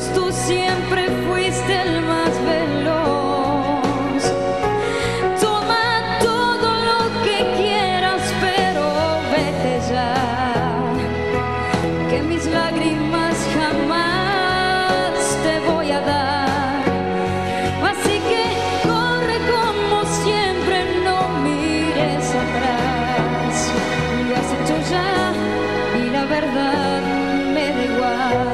tú siempre fuiste el más veloz. Toma todo lo que quieras, pero vete ya, que mis lágrimas jamás te voy a dar. Así que corre como siempre, no mires atrás. Lo has hecho ya y la verdad me da igual.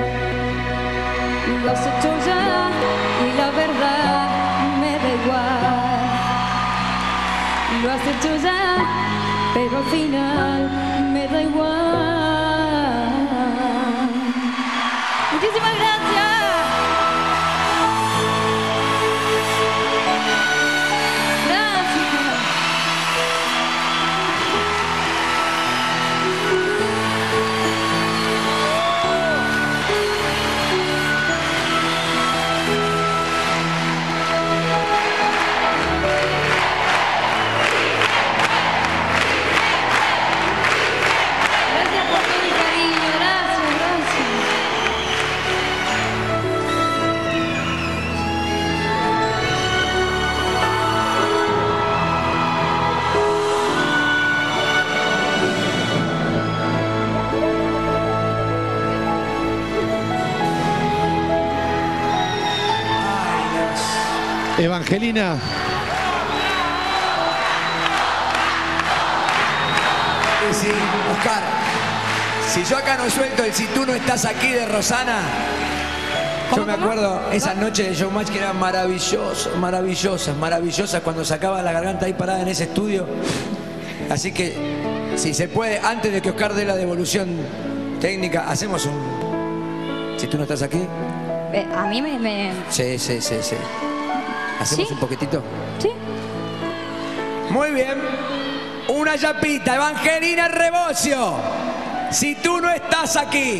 Lo has hecho ya y la verdad me da igual. Lo has hecho ya, pero al final me da igual. Muchísimas gracias. Evangelina. Sí, Oscar, si yo acá no suelto el "Si tú no estás aquí" de Rosana, yo me acuerdo esas noches de Showmatch que eran maravillosas, maravillosas, cuando sacaba la garganta ahí parada en ese estudio. Así que, si se puede, antes de que Oscar dé la devolución técnica, hacemos un "Si tú no estás aquí". A mí me... Sí. ¿Hacemos un poquitito? Sí. Muy bien. Una yapita, Evangelina Rebocio. Si tú no estás aquí.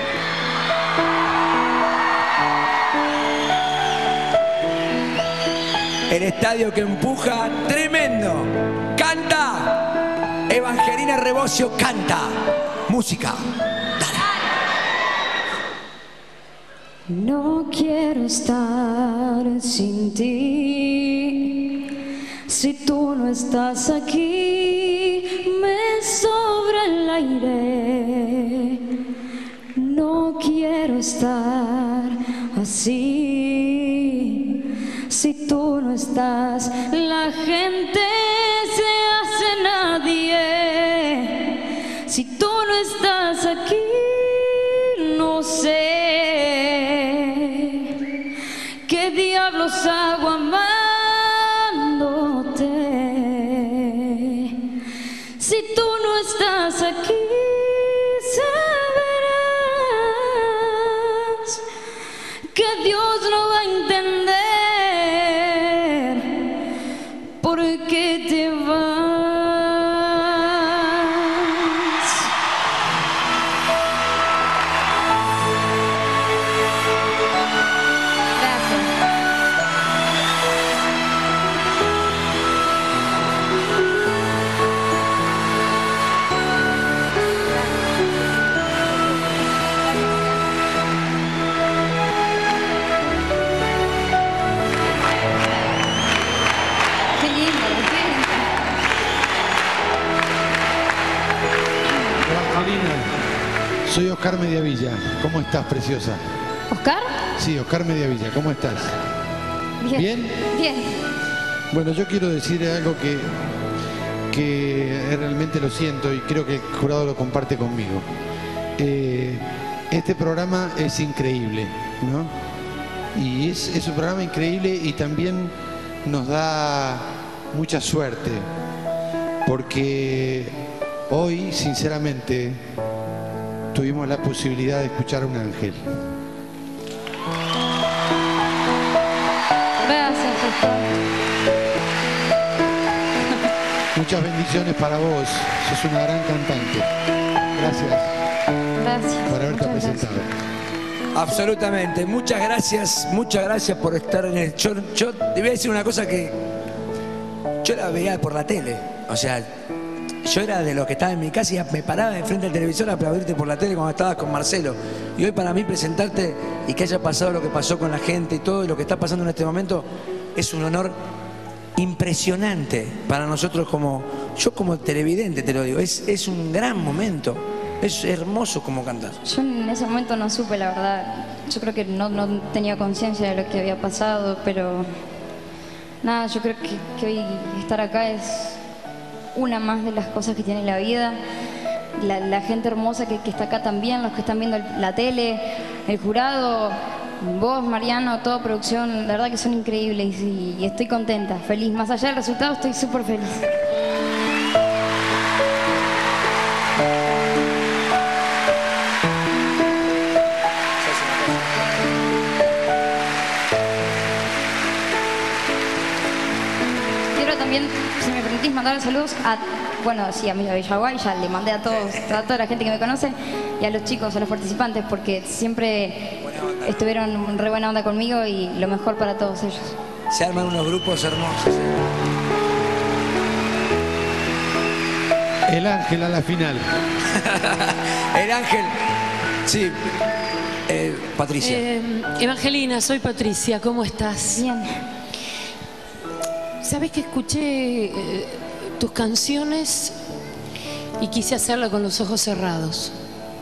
El estadio que empuja, tremendo. Canta. Evangelina Rebocio canta. Música. No quiero estar sin ti. Si tú no estás aquí, me sobra el aire. No quiero estar así. Si tú no estás, la gente se hace nadie. Si tú no estás aquí, no sé qué diablos hago amándote. Si tú no estás aquí, sabrás que Dios no va a entender por qué te vas. Soy Oscar Mediavilla. ¿Cómo estás, preciosa? ¿Oscar? Sí, Oscar Mediavilla. ¿Cómo estás? Bien. ¿Bien? Bien. Bueno, yo quiero decir algo que realmente lo siento y creo que el jurado lo comparte conmigo. Este programa es increíble, ¿no? Y es un programa increíble y también nos da mucha suerte. Porque hoy, sinceramente, tuvimos la posibilidad de escuchar a un ángel. Gracias, Oscar. Muchas bendiciones para vos. Sos una gran cantante. Gracias. Gracias. Por haberte presentado. Absolutamente. Muchas gracias por estar en el... Yo te voy a decir una cosa que yo la veía por la tele. O sea, yo era de los que estaba en mi casa y me paraba enfrente del televisor a aplaudirte por la tele cuando estabas con Marcelo. Y hoy para mí presentarte y que haya pasado lo que pasó con la gente y todo y lo que está pasando en este momento es un honor impresionante para nosotros yo como televidente te lo digo, es un gran momento, es hermoso como cantas. Yo en ese momento no supe, la verdad, yo creo que no tenía conciencia de lo que había pasado, pero nada, yo creo que hoy estar acá es una más de las cosas que tiene la vida, la gente hermosa que está acá también, los que están viendo la tele, el jurado, vos, Mariano, toda producción, la verdad que son increíbles y estoy contenta, feliz. Más allá del resultado, estoy súper feliz. Quiero también, si me permitís, mandar saludos a, bueno, sí, a Villaguay, ya le mandé a toda la gente que me conoce y a los chicos, a los participantes, porque siempre estuvieron re buena onda conmigo y lo mejor para todos ellos. Se arman unos grupos hermosos. El Ángel a la final. El Ángel, sí. Patricia. Evangelina, soy Patricia, ¿cómo estás? Bien. ¿Sabes que escuché tus canciones y quise hacerlo con los ojos cerrados?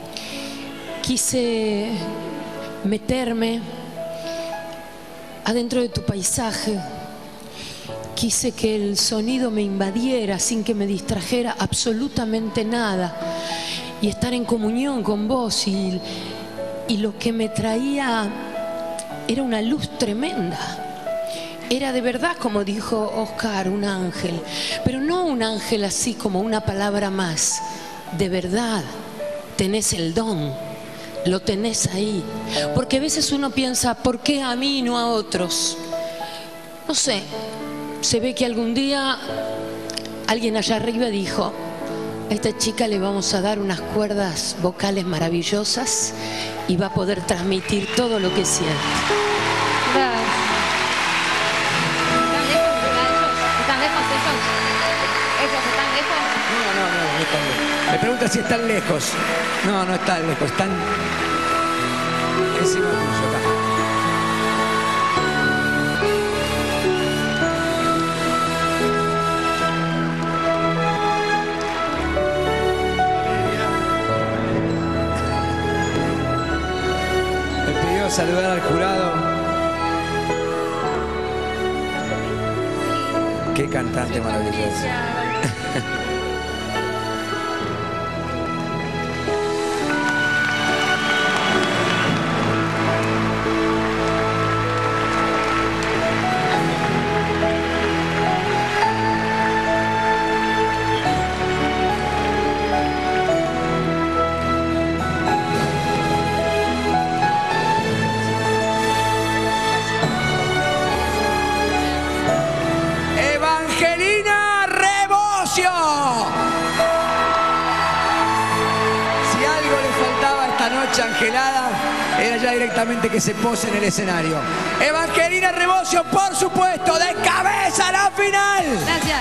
Quise meterme adentro de tu paisaje. Quise que el sonido me invadiera sin que me distrajera absolutamente nada y estar en comunión con vos y lo que me traía era una luz tremenda. Era de verdad, como dijo Oscar, un ángel, pero no un ángel así como una palabra más. De verdad, tenés el don, lo tenés ahí. Porque a veces uno piensa, ¿por qué a mí y no a otros? No sé, se ve que algún día alguien allá arriba dijo, a esta chica le vamos a dar unas cuerdas vocales maravillosas y va a poder transmitir todo lo que siente. Gracias. ¿Están lejos ellos? ¿Ellos están lejos? No están lejos. Me pregunta si están lejos. No están lejos, están encima tuyo acá. Me pidió saludar al jurado. Qué cantante maravilloso. Evangelina Rebosio. Si algo le faltaba esta noche angelada, era ya directamente que se pose en el escenario. Evangelina Rebosio, por supuesto, de cabeza a la final. Gracias.